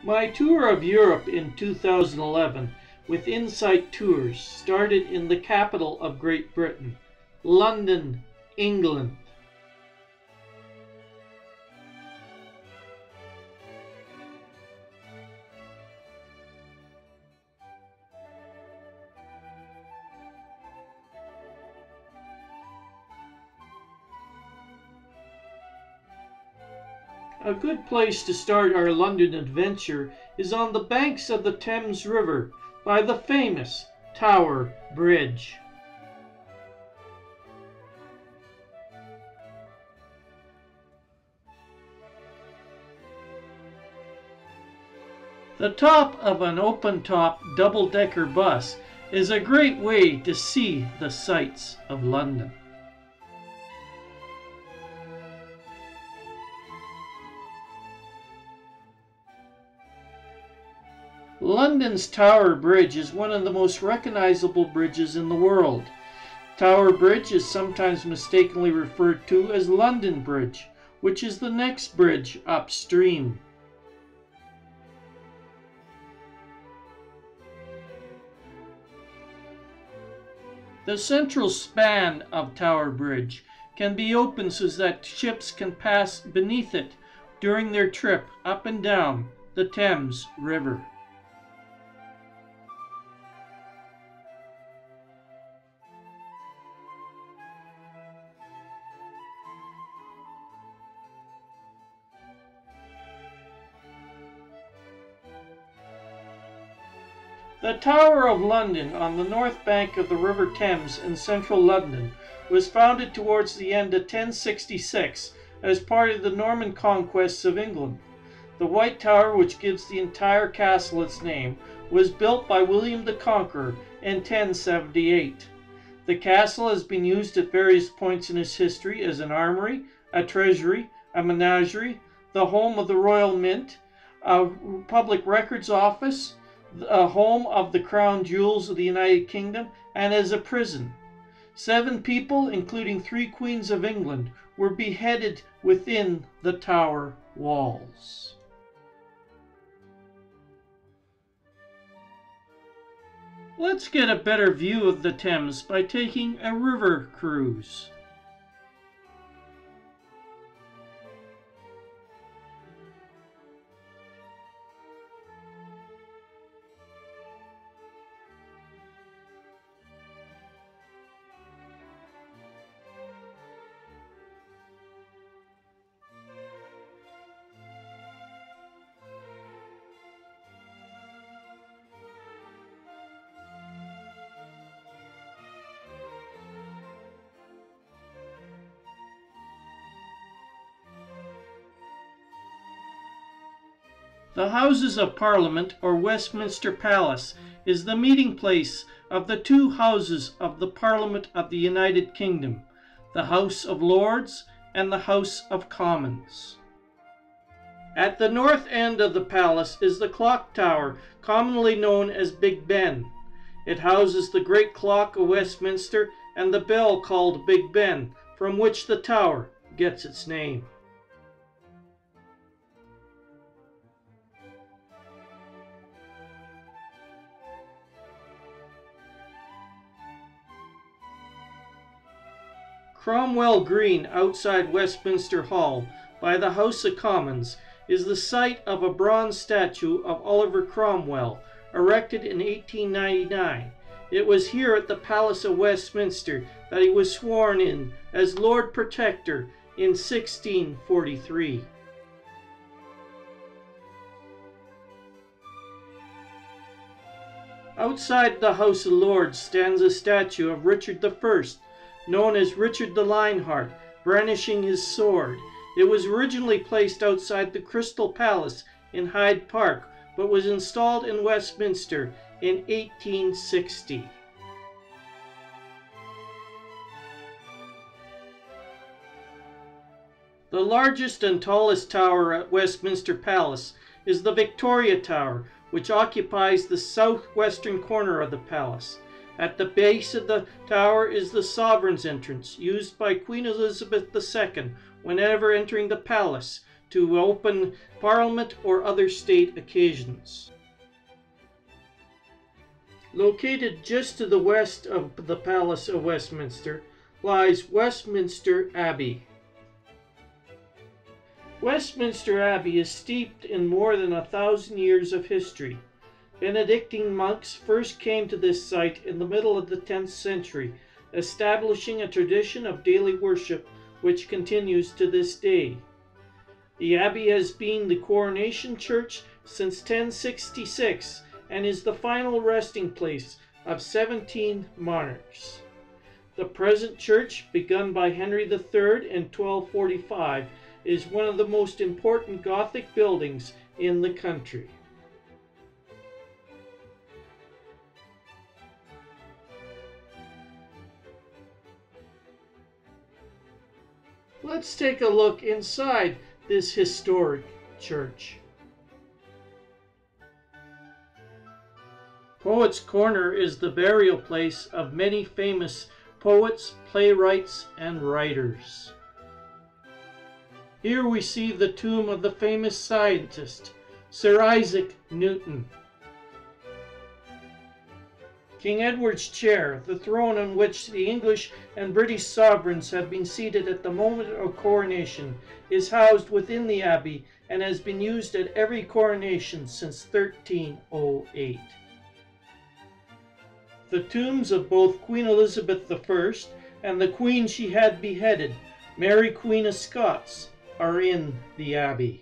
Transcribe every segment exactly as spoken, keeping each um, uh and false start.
My tour of Europe in two thousand eleven with Insight Tours started in the capital of Great Britain, London, England. A good place to start our London adventure is on the banks of the Thames River by the famous Tower Bridge. The top of an open-top double-decker bus is a great way to see the sights of London. London's Tower Bridge is one of the most recognizable bridges in the world. Tower Bridge is sometimes mistakenly referred to as London Bridge, which is the next bridge upstream. The central span of Tower Bridge can be opened so that ships can pass beneath it during their trip up and down the Thames River. The Tower of London on the north bank of the River Thames in central London was founded towards the end of ten sixty-six as part of the Norman conquests of England. The White Tower, which gives the entire castle its name, was built by William the Conqueror in ten seventy-eight. The castle has been used at various points in its history as an armory, a treasury, a menagerie, the home of the Royal Mint, a public records office, a home of the crown jewels of the United Kingdom, and as a prison. Seven people, including three queens of England, were beheaded within the tower walls. Let's get a better view of the Thames by taking a river cruise. The Houses of Parliament, or Westminster Palace, is the meeting place of the two houses of the Parliament of the United Kingdom, the House of Lords and the House of Commons. At the north end of the palace is the clock tower, commonly known as Big Ben. It houses the great clock of Westminster and the bell called Big Ben, from which the tower gets its name. Cromwell Green outside Westminster Hall by the House of Commons is the site of a bronze statue of Oliver Cromwell, erected in eighteen ninety-nine. It was here at the Palace of Westminster that he was sworn in as Lord Protector in sixteen forty-three. Outside the House of Lords stands a statue of Richard the First, known as Richard the Lionheart, brandishing his sword. It was originally placed outside the Crystal Palace in Hyde Park, but was installed in Westminster in eighteen sixty. The largest and tallest tower at Westminster Palace is the Victoria Tower, which occupies the southwestern corner of the palace. At the base of the tower is the Sovereign's Entrance, used by Queen Elizabeth the Second whenever entering the palace to open Parliament or other state occasions. Located just to the west of the Palace of Westminster lies Westminster Abbey. Westminster Abbey is steeped in more than a thousand years of history. Benedictine monks first came to this site in the middle of the tenth century, establishing a tradition of daily worship which continues to this day. The abbey has been the coronation church since ten sixty-six and is the final resting place of seventeen monarchs. The present church, begun by Henry the Third in twelve forty-five, is one of the most important Gothic buildings in the country. Let's take a look inside this historic church. Poets' Corner is the burial place of many famous poets, playwrights, and writers. Here we see the tomb of the famous scientist, Sir Isaac Newton. King Edward's chair, the throne on which the English and British sovereigns have been seated at the moment of coronation, is housed within the abbey and has been used at every coronation since thirteen oh eight. The tombs of both Queen Elizabeth the First and the queen she had beheaded, Mary Queen of Scots, are in the abbey.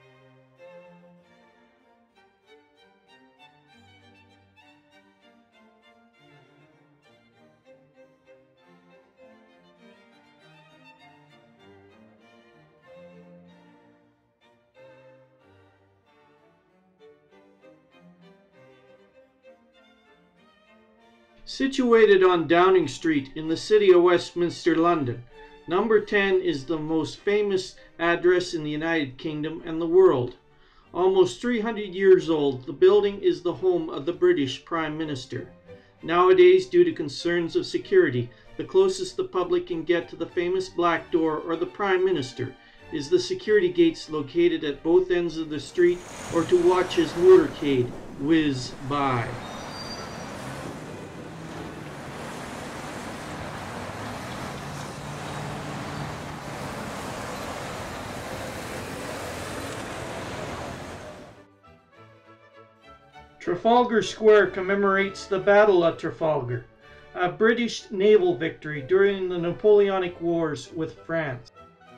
Situated on Downing Street in the city of Westminster, London, number ten is the most famous address in the United Kingdom and the world. Almost three hundred years old, the building is the home of the British Prime Minister. Nowadays, due to concerns of security, the closest the public can get to the famous Black Door or the Prime Minister is the security gates located at both ends of the street, or to watch his motorcade whiz by. Trafalgar Square commemorates the Battle of Trafalgar, a British naval victory during the Napoleonic Wars with France.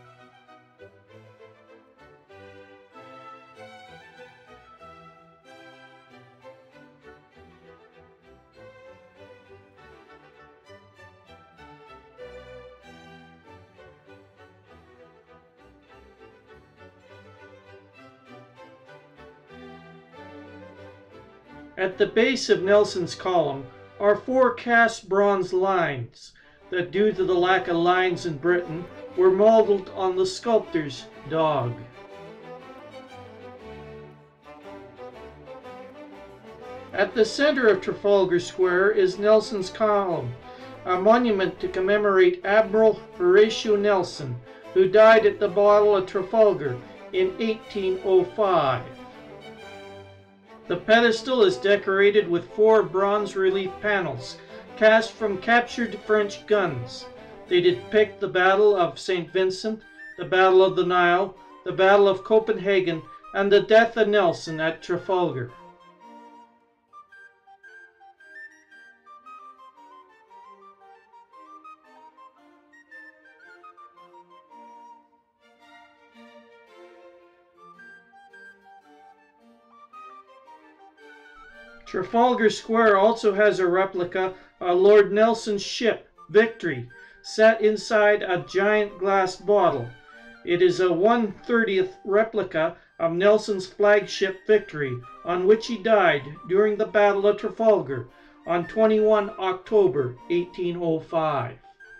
At the base of Nelson's column are four cast bronze lines that, due to the lack of lines in Britain, were modeled on the sculptor's dog. At the center of Trafalgar Square is Nelson's column, a monument to commemorate Admiral Horatio Nelson, who died at the Battle of Trafalgar in eighteen oh five. The pedestal is decorated with four bronze relief panels cast from captured French guns. They depict the Battle of Saint Vincent, the Battle of the Nile, the Battle of Copenhagen, and the death of Nelson at Trafalgar. Trafalgar Square also has a replica of Lord Nelson's ship, Victory, set inside a giant glass bottle. It is a one thirtieth replica of Nelson's flagship Victory, on which he died during the Battle of Trafalgar on the twenty-first of October eighteen oh five.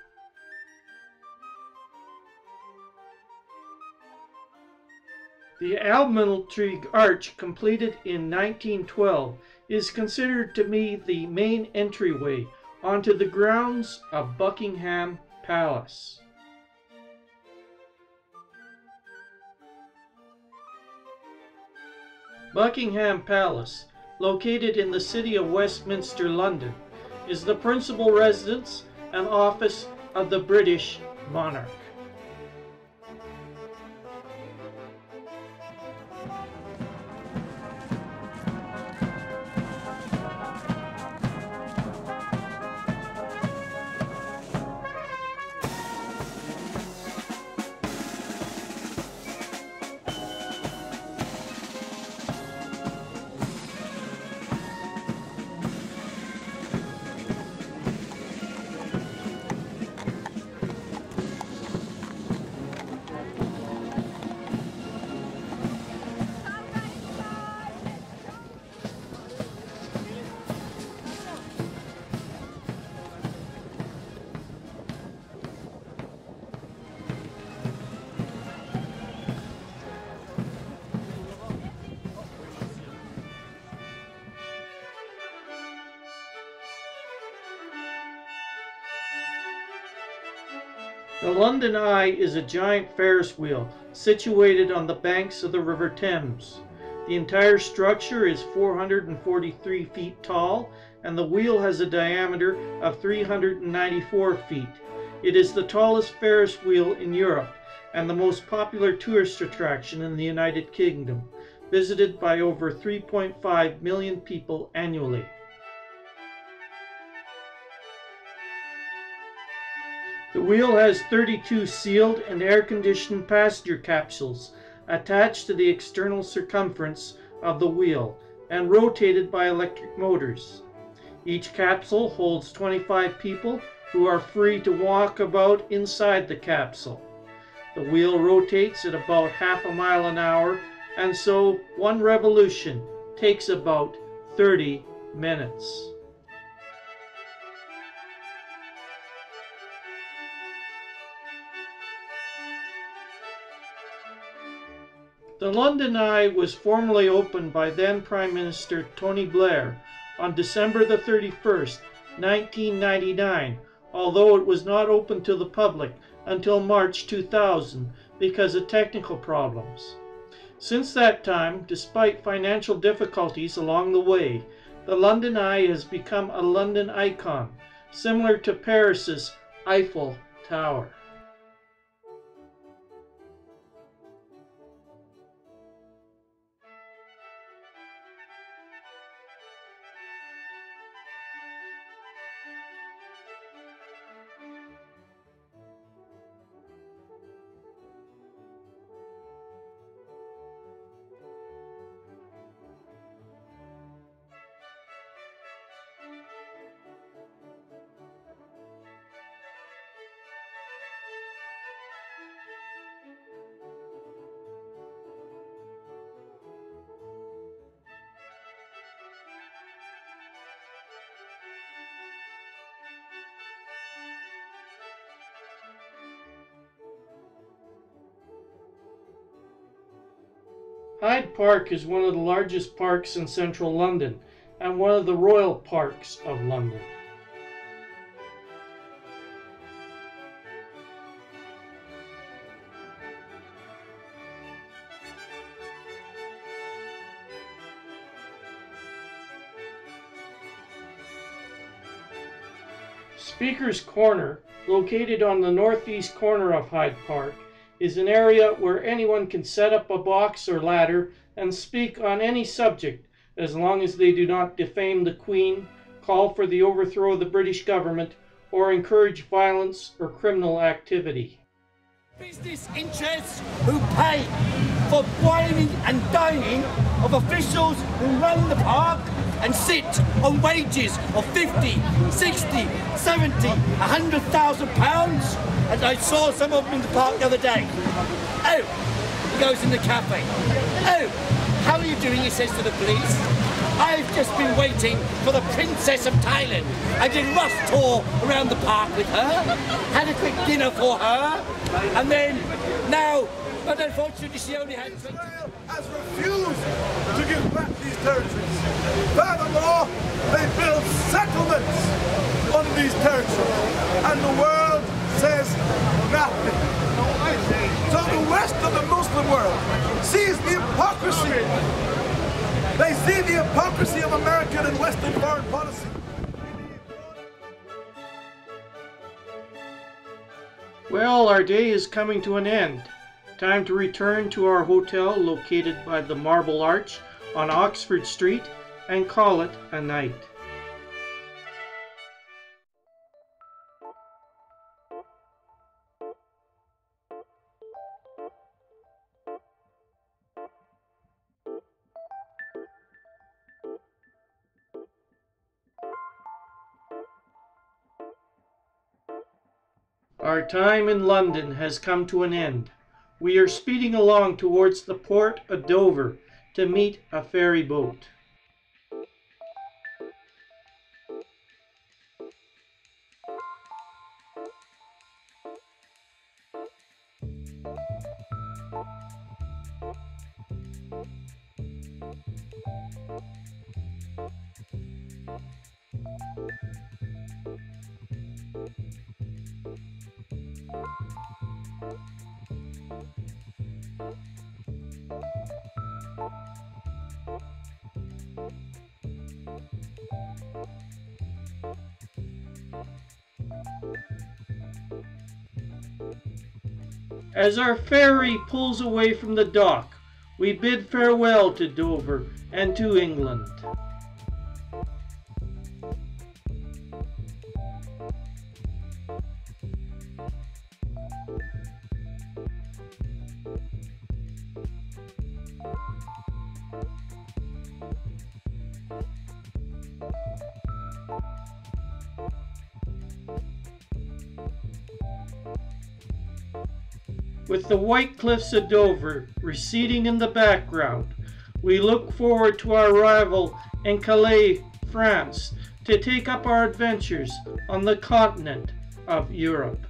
The Almiralty Arch, completed in nineteen twelve, is considered to be the main entryway onto the grounds of Buckingham Palace. Buckingham Palace, located in the city of Westminster, London, is the principal residence and office of the British monarch. The London Eye is a giant Ferris wheel situated on the banks of the River Thames. The entire structure is four hundred forty-three feet tall, and the wheel has a diameter of three hundred ninety-four feet. It is the tallest Ferris wheel in Europe and the most popular tourist attraction in the United Kingdom, visited by over three point five million people annually. The wheel has thirty-two sealed and air-conditioned passenger capsules attached to the external circumference of the wheel and rotated by electric motors. Each capsule holds twenty-five people who are free to walk about inside the capsule. The wheel rotates at about half a mile an hour, and so one revolution takes about thirty minutes. The London Eye was formally opened by then Prime Minister Tony Blair on December the thirty-first, nineteen ninety-nine, although it was not open to the public until March two thousand because of technical problems. Since that time, despite financial difficulties along the way, the London Eye has become a London icon, similar to Paris's Eiffel Tower. Hyde Park is one of the largest parks in central London and one of the royal parks of London. Speaker's Corner, located on the northeast corner of Hyde Park, is an area where anyone can set up a box or ladder and speak on any subject, as long as they do not defame the Queen, call for the overthrow of the British government, or encourage violence or criminal activity. Business interests who pay for whining and dining of officials who run the park and sit on wages of fifty, sixty, seventy, a hundred thousand pounds. And I saw some of them in the park the other day. Oh, he goes in the cafe. Oh, how are you doing, he says to the police. I've just been waiting for the Princess of Thailand. I did a bus tour around the park with her, had a quick dinner for her, and then now, but unfortunately she only had twenty. Israel has refused to give back these territories. Furthermore, they build settlements on these territories, and the world says nothing. So the West of the Muslim world sees the hypocrisy see the hypocrisy of American and Western foreign policy. Well, our day is coming to an end. Time to return to our hotel located by the Marble Arch on Oxford Street and call it a night. Our time in London has come to an end. We are speeding along towards the port of Dover to meet a ferry boat. As our ferry pulls away from the dock, we bid farewell to Dover and to England. With the white cliffs of Dover receding in the background, we look forward to our arrival in Calais, France, to take up our adventures on the continent of Europe.